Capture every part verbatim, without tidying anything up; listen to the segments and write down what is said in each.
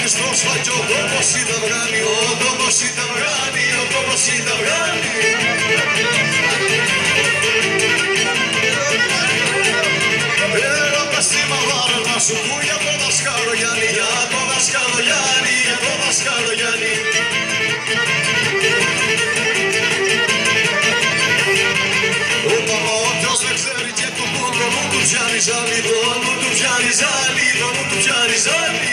βγάλει στο σφακιό, ο τόπος ήταν βγάλει, ο τόπος ήταν βγάλει, ο τόπος ήταν βγάλει. Έλα πες στη μαμάρα να σου πω για το δασκάλο Γιάννη, για το δασκάλο Γιάννη, για το δασκάλο Γιάννη. Όταν όποιος δεν ξέρει και του πόντο μου του πιάνει ζάλι, το μου του πιάνει ζάλι, το μου του πιάνει ζάλι.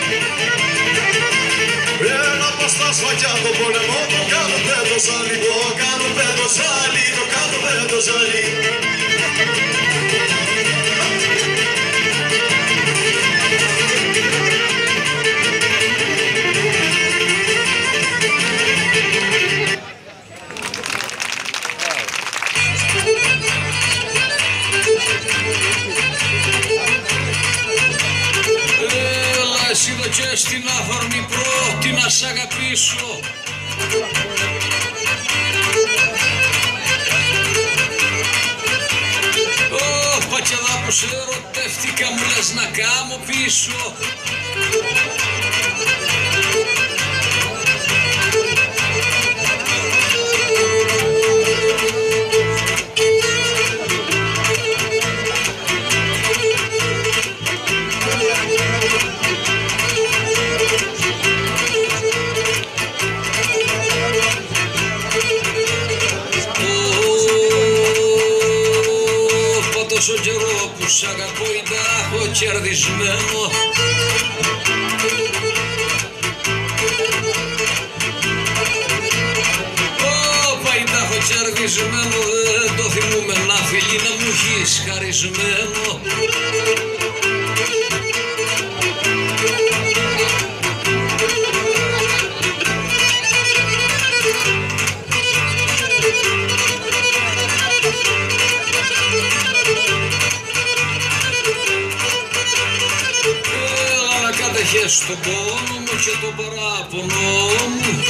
Έλα πως τα σφακιά το πόλεμο το κάνω πέτω ζάλι, το κάνω πέτω ζάλι, το κάνω πέτω ζάλι. Έλα εσύ εδώ και στην αφορμή πρώτη να σ' αγαπήσω. Ω πατιαδά που σε ερωτεύτηκα μου λες να κάμω πίσω. Τόσο καιρό που σ' αγαπώ ή τα έχω κερδισμένο. Όπα ή τα έχω κερδισμένο, δεν το θυμούμαι να φιλί να μου έχεις χαρισμένο. Κατέχες τον πόνο μου και τον παράπονο μου.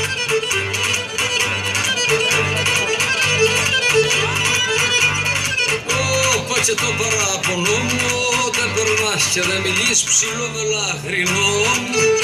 Όπα και το παράπονο μου, δεν περνάς και δεν μιλείς ψηλό με λαχρινό μου.